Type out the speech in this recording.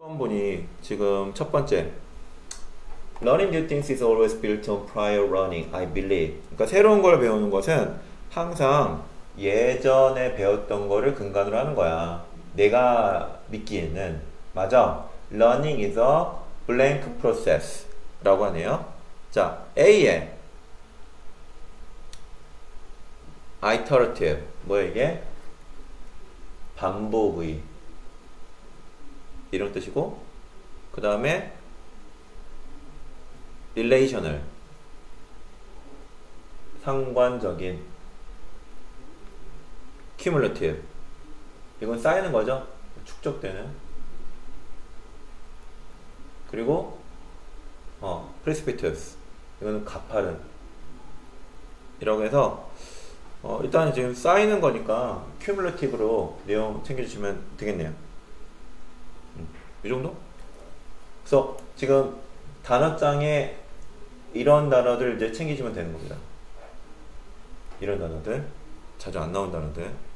번이 지금 첫 번째 Learning new things is always built on prior learning, I believe. 그러니까 새로운 걸 배우는 것은 항상 예전에 배웠던 거를 근간으로 하는 거야. 내가 믿기에는. 맞아. Learning is a blank process 라고 하네요. 자, A에 iterative, 뭐야 이게? 반복의 이런 뜻이고, 그 다음에 relational, 상관적인, cumulative, 이건 쌓이는 거죠. 축적되는. 그리고 precipitous, 이거는 가파른. 이라고 해서 일단 지금 쌓이는 거니까 cumulative로 내용 챙겨주시면 되겠네요. 이 정도? 그래서 지금 단어장에 이런 단어들 이제 챙기시면 되는 겁니다. 이런 단어들, 자주 안 나온 단어들.